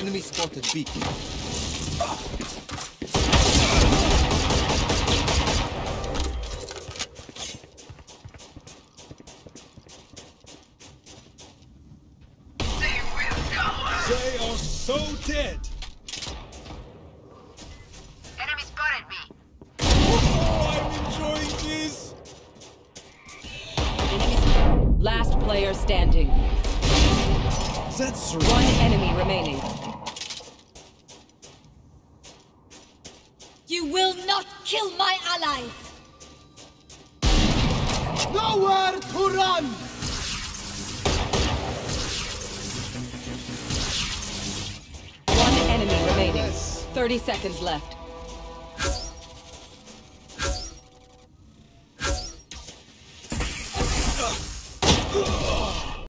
Enemy spotted B. They are so dead! Enemy spotted me. Oh, I'm enjoying this! Last player standing. That's One enemy remaining. You will not kill my allies! Nowhere to run! One enemy remaining. 30 seconds left.